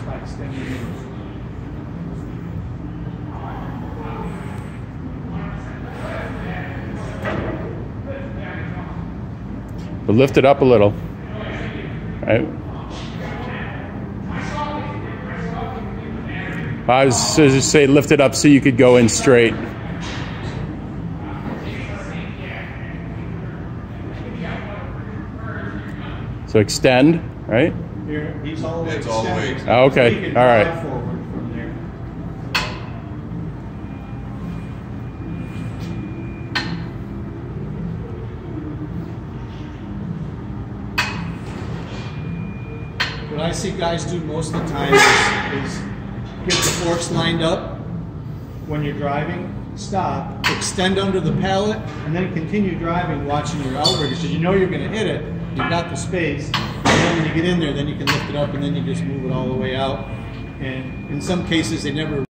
by extending it. But lift it up a little. Right? I was just say lift it up so you could go in straight. So extend, right? Here, he's all the way It's all the way. extended. Oh, okay. So you can All right. drive forward from there. What I see guys do most of the time is get the forks lined up when you're driving, stop, extend under the pallet, and then continue driving watching your outrigger. So you know you're going to hit it, you've got the space, and then when you get in there, then you can lift it up and then you just move it all the way out. And in some cases they never